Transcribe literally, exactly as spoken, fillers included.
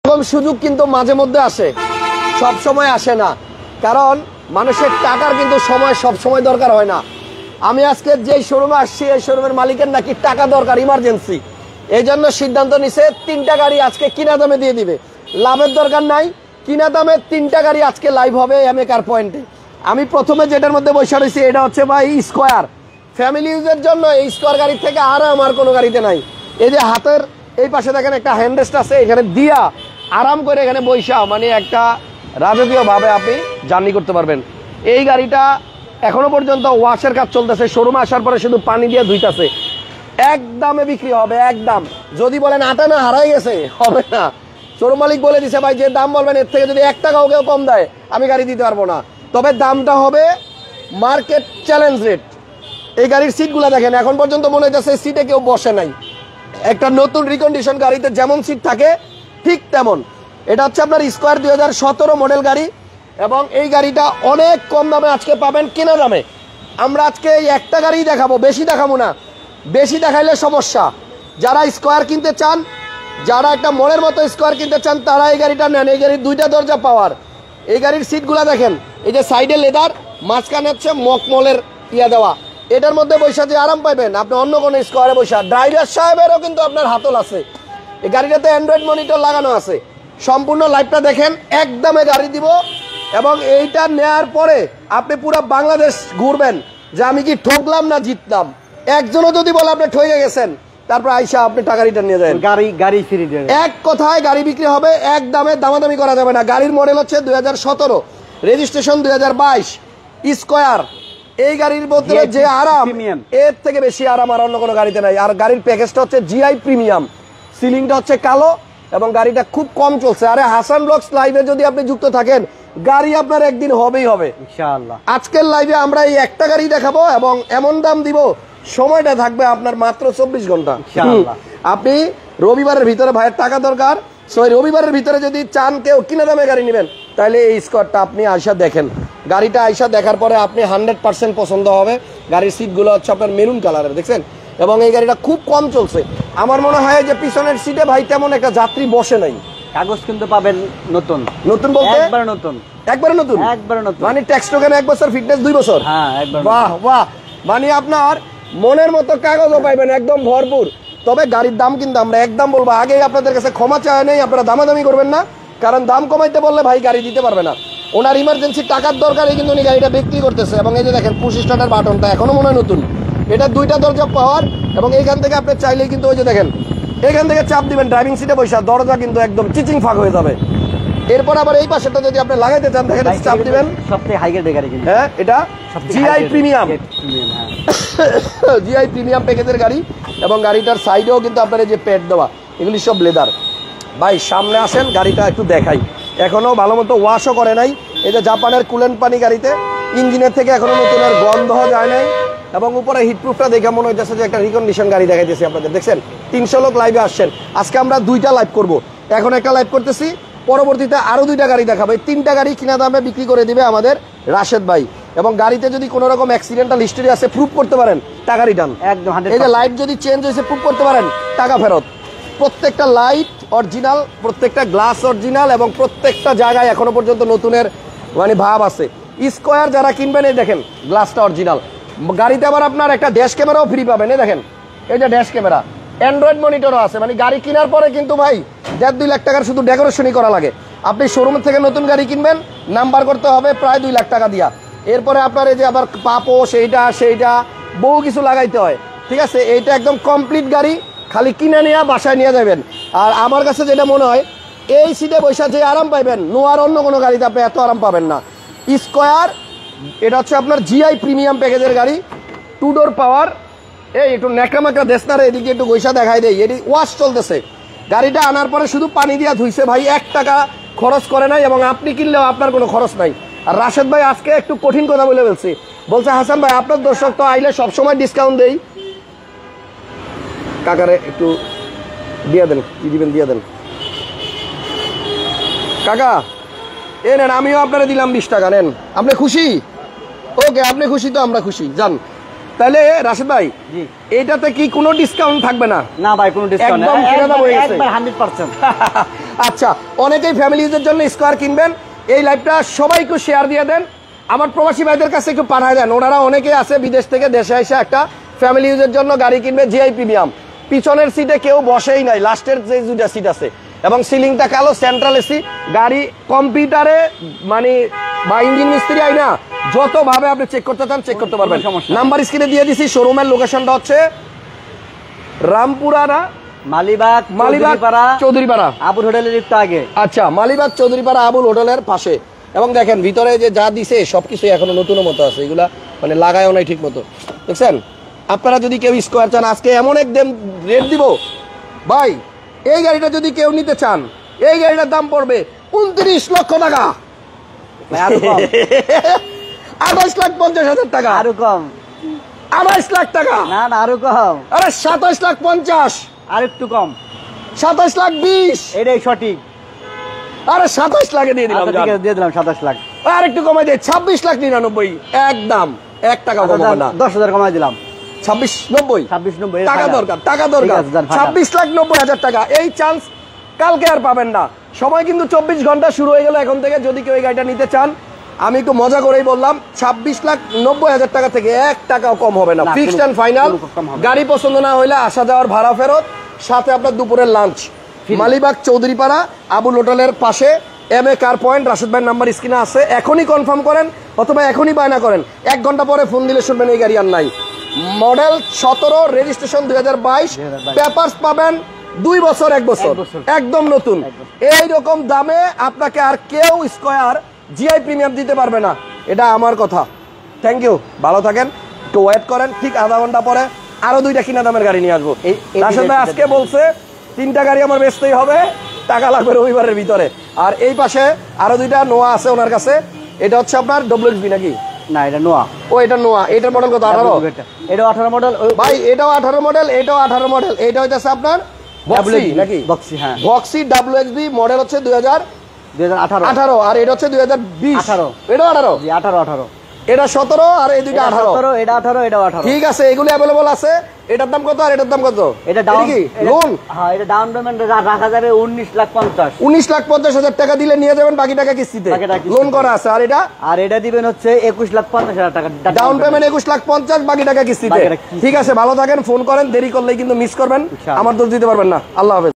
এরকম সুযোগ কিন্তু মাঝে মধ্যে আসে, সব সময় আসে না, কারণ মানুষের টাকার কিন্তু সময় সব সময় দরকার হয় না। আমি আজকে যেই শোরুমে আসছি এই শোরুমের মালিকের নাকি টাকা দরকার ইমার্জেন্সি, এই জন্য সিদ্ধান্ত নিছে তিনটা গাড়ি আজকে কিনা দামে দিয়ে দিবে। লাভের দরকার নাই, কিনা দামে তিনটা গাড়ি আজকে লাইভ হবে এমএ কার পয়েন্টে। আমি প্রথমে যেটার মধ্যে বসে রয়েছি এটা হচ্ছে ভাই স্কোয়ার, ফ্যামিলি ইউজের জন্য এই স্কোয়ার গাড়ির থেকে আর আমার কোনো গাড়িতে নাই। এই যে হাতের এই পাশে দেখেন একটা হ্যান্ডরেস্ট আছে, এখানে দিয়া আরাম করে এখানে বৈশা মানে একটা রাজকীয় ভাবে আপনি জার্নি করতে পারবেন। এই গাড়িটা এখনো পর্যন্ত ওয়াশের কাজ চলতেছে, শোরুমে আসার পরে শুধু পানি দিয়ে ধুইতেছে। এক দামে বিক্রি হবে, একদম। যদি বলেন আটা না হারাই গেছে, হবে না। শোরুম মালিক বলে দিছে ভাই যে দাম বলবেন এর থেকে যদি এক টাকাও কেউ কম দেয় আমি গাড়ি দিতে পারবো না, তবে দামটা হবে মার্কেট চ্যালেঞ্জ রেট। এই গাড়ির সিটগুলো দেখেন, এখন পর্যন্ত মনে হচ্ছে সিটে কেউ বসে নাই। একটা নতুন রিকন্ডিশন গাড়িতে যেমন সিট থাকে ঠিক তেমন। এটা হচ্ছে আপনার স্কোয়ার দুই হাজার সতেরো মডেল গাড়ি, এবং এই গাড়িটা অনেক কম দামে আজকে পাবেন কেনা দামে। আমরা আজকে এই একটা গাড়ি দেখাবো, বেশি দেখাবো না, বেশি দেখাইলে সমস্যা। যারা স্কোয়ার কিনতে চান, যারা একটা মনের মতো স্কোয়ার কিনতে চান তারা এই গাড়িটা নেন। এই গাড়ির দুইটা দরজা পাওয়ার। এই গাড়ির সিটগুলো দেখেন, এই যে সাইডে লেদার, মাঝখানে হচ্ছে মকমলের ইয়া দেওয়া। এটার মধ্যে বৈশা যে আরাম পাইবেন আপনি অন্য কোনো স্কোয়ারে বৈশা। ড্রাইভার সাহেবেরও কিন্তু আপনার হাতল আছে। এই গাড়িটাতে অ্যান্ড্রয়েড মনিটর লাগানো আছে। সম্পূর্ণ লাইভটা দেখেন, একদমে গাড়ি দিব, এবং এইটা নেয়ার পরে আপনি পুরো বাংলাদেশ ঘুরবেন যে আমি কি ঠকলাম না জিতলাম। একজনও যদি বলে আপনি ঠকে গেছেন, তারপর আইসা আপনি টাকা রিটার্ন নিয়ে যাবেন, গাড়ি গাড়ি ফ্রি দেবেন। এক কথায় গাড়ি বিক্রি হবে, এক দামে দামাদামি করা যাবে না। গাড়ির মডেল হচ্ছে দুই হাজার সতেরো, রেজিস্ট্রেশন দুই হাজার বাইশ, স্কোয়ার। এই গাড়ির মধ্যে যে আরাম, এর থেকে বেশি আরাম আর অন্য কোনো গাড়িতে নাই। আর গাড়ির প্যাকেজটা হচ্ছে জিআই প্রিমিয়াম, সিলিংটা হচ্ছে কালো, এবং গাড়িটা খুব কম চলছে। আরে হাসান ব্লগস লাইভে যদি আপনি যুক্ত থাকেন, গাড়ি আপনার একদিন হবেই হবে ইনশাআল্লাহ। আজকের লাইভে আমরা এই একটা গাড়ি দেখাবো এবং এমন দাম দিব, সময়টা থাকবে আপনার মাত্র চব্বিশ ঘন্টা ইনশাআল্লাহ। আপনি রবিবারের ভিতরে, ভাইয়ের টাকা দরকার, সো রবিবারের ভিতরে যদি চান কেউ কিনা দামে গাড়ি নেবেন, তাহলে এই স্কোয়ারটা আপনি আইসা দেখেন। গাড়িটা আইসা দেখার পরে আপনি হান্ড্রেড পার্সেন্ট পছন্দ হবে। গাড়ির সিটগুলো হচ্ছে আপনার মেরুন কালারের, দেখছেন, এবং এই গাড়িটা খুব কম চলছে। আমার মনে হয় যে পিছনের সিটে ভাই তেমন একটা যাত্রী বসে নাই। কাগজ কিন্তু পাবেন নতুন, নতুন বলতে একবারে নতুন, একবারে নতুন, একবারে নতুন, মানে ট্যাক্স টোকেন এক বছর, ফিটনেস দুই বছর। হ্যাঁ, একবার। বাহ বাহ, মানে আপনার মনের মতো কাগজও পাইবেন একদম ভরপুর। তবে গাড়ির দাম কিন্তু আমরা একদম বলবো, আগেই আপনাদের কাছে ক্ষমা চায় নেই, আপনারা দামাদামি করবেন না, কারণ দাম কমাইতে বললে ভাই গাড়ি দিতে পারবে না। ওনার ইমার্জেন্সি টাকার দরকারে কিন্তু উনি গাড়িটা বিক্রি করতেছে। এবং এই যে দেখেন পুশ স্টার্টার বাটনটা এখনো মনে হয় নতুন। এটা দুইটা দরজা পাওয়ার, এবং এইখান থেকে আপনি চাইলেই কিন্তু ওই যে দেখেন এখান থেকে চাপ দিবেন ড্রাইভিং সিটে বসা, দরজা কিন্তু একদম চিচিং ফাঁক হয়ে যাবে। এরপর আবার এই পাশেটা যদি আপনি লাগাইতে চান, দেখেন চাপ দিবেন, সবথেকে হাই গ্রেডের গাড়ি কিন্তু। হ্যাঁ, এটা জিআই প্রিমিয়াম, জিআই প্রিমিয়াম প্যাকেজের গাড়ি, এবং গাড়িটার সাইডেও কিন্তু আপনার এই যে প্যাড দেওয়া, এগুলি সব লেদার। ভাই সামনে আসেন, গাড়িটা একটু দেখাই। এখনো ভালো মতো ওয়াশও করে নাই। এই যে জাপানের কুলেন্ট পানি গাড়িতে, ইঞ্জিনের থেকে এখনো নতুন আর গন্ধ যায় নাই, এবং উপরে হিটপ্রুফটা দেখে মনে হচ্ছে যে একটা রিকন্ডিশন গাড়ি দেখাইতেছি আপনাদের। দেখছেন তিনশো লোক লাইভে আসছেন, আজকে আমরা দুইটা লাইভ করব। এখন একটা লাইভ করতেছি, পরবর্তীতে আরো দুইটা গাড়ি দেখাবো। এই তিনটা গাড়ি কিনা দামে বিক্রি করে দিবে আমাদের রাশেদ ভাই। এবং গাড়িতে যদি কোনো রকম অ্যাক্সিডেন্টাল হিস্টরি আছে, প্রুফ করতে পারেন, টাকা রিটার্ন একদম। এই যে লাইট যদি চেঞ্জ হয়েছে, প্রুফ করতে পারেন, টাকা ফেরত। প্রত্যেকটা লাইট অরিজিনাল, প্রত্যেকটা গ্লাস অরিজিনাল, এবং প্রত্যেকটা জায়গায় এখনো পর্যন্ত নতুনের মানে ভাব আছে। স্কোয়ার যারা কিনবেন, এই দেখেন গ্লাসটা অরিজিনাল। গাড়িতে আবার আপনার একটা ড্যাশ ক্যামেরাও ফ্রি পাবেন। এই দেখেন, এই যে ড্যাশ ক্যামেরা, অ্যান্ড্রয়েড মনিটরও আছে। মানে গাড়ি কেনার পরে কিন্তু ভাই দেড় দুই লাখ টাকার শুধু ডেকোরেশনই করা লাগে। আপনি শোরুম থেকে নতুন গাড়ি কিনবেন, নাম্বার করতে হবে প্রায় দুই লাখ টাকা দিয়া। এরপরে আপনার এই যে আবার পাপো সেইটা সেইটা বহু কিছু লাগাইতে হয়, ঠিক আছে। এইটা একদম কমপ্লিট গাড়ি, খালি কিনে নিয়ে বাসায় নিয়ে যাবেন। আর আমার কাছে যেটা মনে হয়, এই সিটে বসে যে আরাম পাইবেন, নোয়ার অন্য কোনো গাড়িতে আপনি এত আরাম পাবেন না। স্কোয়ার, এটা হচ্ছে আপনার জিআই প্রিমিয়াম প্যাকেজের গাড়ি, টু ডোর পাওয়ার। এই একটু ন্যাকড়া ম্যাকড়া দেশ না রে, এদিকে একটু গৈসা দেখাই দেয়। এটি ওয়াশ চলতেছে, গাড়িটা আনার পরে শুধু পানি দিয়া ধুইছে ভাই, এক টাকা খরচ করে নাই, এবং আপনি কিনলেও আপনার কোনো খরচ নাই। আর রাশেদ ভাই আজকে একটু কঠিন কথা বলে বলছি, বলছে হাসান ভাই আপনার দর্শক তো আইলে সবসময় ডিসকাউন্ট দেই। কাকারে একটু দিয়ে দেন, কি দিবেন দিয়ে দেন কাকা। এ নেন, আমিও আপনারা দিলাম বিশ টাকা, নেন। আপনি খুশি? ওকে, আপনি খুশি তো আমরা খুশি, যান। তাহলে রাশেদ ভাই এটাতে কি কোনো ডিসকাউন্ট থাকবে না? না ভাই, কোনো ডিসকাউন্ট একদম কিনা দাম হয়ে গেছে একবার হান্ড্রেড পার্সেন্ট। আচ্ছা, অনেকেই ফ্যামিলি ইউজের জন্য স্কোয়ার কিনবেন, এই লাইভটা সবাই একটু শেয়ার দিয়ে দেন, আমার প্রবাসী ভাইদের কাছে একটু পাঠায় দেন। ওনারা অনেকে আছে বিদেশ থেকে দেশে এসে একটা ফ্যামিলি ইউজের জন্য গাড়ি কিনবে, জিআই প্রিমিয়াম, পিছনের সিটে কেউ বসেই নাই, লাস্টের যে দুইটা সিট আছে, এবং সিলিংটা কালো, সেন্ট্রাল এসি, গাড়ি কম্পিউটারে মানে বা ইঞ্জিন মিস্ত্রি আইনা যত ভাবে আপনি চেক করতে চান চেক করতে পারবেন। নাম্বার স্ক্রিনে দিয়ে দিছি। শোরুমের লোকেশনটা হচ্ছে রামপুরা না মালিবাগ, মালিবাগ চৌধুরীপাড়া আবুল হোটেলের একটু আগে। আচ্ছা, মালিবাগ চৌধুরীপাড়া আবুল হোটেলের পাশে। এবং দেখেন ভিতরে যে যা দিছে সবকিছু এখনো নতুনের মতো আছে, এগুলা মানে লাগায়ও নাই ঠিক মতো, দেখছেন? আপনারা যদি কেউ স্কোয়ার চান, আজকে এমন একদম রেট দিব ভাই, এই গাড়িটা যদি কেউ নিতে চান, এই গাড়িটার দাম পড়বে উনত্রিশ লক্ষ টাকা, আঠাশ লাখ পঞ্চাশ হাজার টাকা, আরো কম, আঠাশ লাখ টাকা, না না আরো কম, আরে সাতাশ লাখ পঞ্চাশ, আর একটু কম, সাতাশ লাখ বিশ, এটাই সঠিক, আরে সাতাশ লাখে দিয়ে দিলাম, দিয়ে দিলাম সাতাশ লাখ, আর একটু কমাই দিয়ে ছাব্বিশ লাখ নিরানব্বই, একদম এক টাকা কমাবো না, দশ হাজার কমাই দিলাম, ছাব্বিশ নব্বই, ছাব্বিশ নব্বই টাকা দরকার, টাকা দরকার, ছাব্বিশ লাখ নব্বই হাজার টাকা। এই চান্স কালকে আর পাবেন না, সময় কিন্তু চব্বিশ ঘন্টা শুরু হয়ে গেল এখন থেকে। যদি কেউ এই গাড়িটা নিতে চান, আমি একটু মজা করেই বললাম, ছাব্বিশ লাখ নব্বই হাজার টাকা থেকে এক টাকাও কম হবে না, ফিক্সড এন্ড ফাইনাল। গাড়ি পছন্দ না হইলে আসা যাওয়ার ভাড়া ফেরত, সাথে আপনার দুপুরের লাঞ্চ। মালিবাগ চৌধুরীপাড়া আবুল হোটেলের পাশে, M A car point. Rashed ভাইয়ের নাম্বার স্ক্রিনে আছে, এখনই কনফার্ম করেন অথবা এখনই বায়না করেন, এক ঘন্টা পরে ফোন দিলে শুনবেন এই গাড়ি আর নাই। মডেল সতেরো, রেজিস্ট্রেশন দুই হাজার বাইশ, পেপারস পাবেন দুই বছর এক বছর, একদম নতুন। এইরকম দামে আপনাকে আর কেউ স্কয়ার জিআই প্রিমিয়াম দিতে পারবে না, এটা আমার কথা। থ্যাংক ইউ, ভালো থাকেন, একটু ওয়েট করেন, ঠিক আধা ঘন্টা পরে আরো দুইটা কিনা দামের গাড়ি নিয়ে আসবো। রাশেদ ভাই আজকে বলছে তিনটা গাড়ি আমার বেচতেই হবে, টাকা লাগবে রবিবারের ভিতরে। আর এই পাশে আরো দুইটা নোয়া আছে ওনার কাছে, এটা হচ্ছে আপনার ডব্লিউএক্সবি নাকি? না, এটা নোয়া। ও, এটা নোয়া। এটার মডেল কত? আঠারো। এটাও আঠারো মডেল ভাই, এটাও আঠারো মডেল, এটাও আঠারো মডেল। এটা হইতেছে আপনার বক্সি নাকি? বক্সি, হ্যাঁ, বক্সি ডব্লিউএক্সবি, মডেল হচ্ছে দুই হাজার আঠারো, আঠারো, আর এটা হচ্ছে দুই হাজার বিশ, আঠারো। এটাও আঠারো, আঠারো আঠারো, এটা সতেরো, আর এই দুইটা আঠারো, এটা আঠারো, এটা আঠারো। ঠিক আছে, এগুলো অ্যাভেলেবল আছে। এটার দাম কত আর এটার দাম কত? এটা ডাউন কি লোন? হ্যাঁ, এটা ডাউন পেমেন্ট রাখা যাবে উনিশ লাখ পঞ্চাশ, উনিশ লাখ পঞ্চাশ হাজার টাকা দিলে নিয়ে যাবেন, বাকি টাকা কিস্তিতে লোন করা আছে। আর এটা আর এটা দিবেন হচ্ছে একুশ লাখ পঞ্চাশ হাজার টাকা ডাউন পেমেন্ট, একুশ লাখ পঞ্চাশ, বাকি টাকা কিস্তিতে। ঠিক আছে, ভালো থাকেন, ফোন করেন, দেরি করলেই কিন্তু মিস করবেন, আমার দোষ দিতে পারবেন না। আল্লাহ হাফেজ।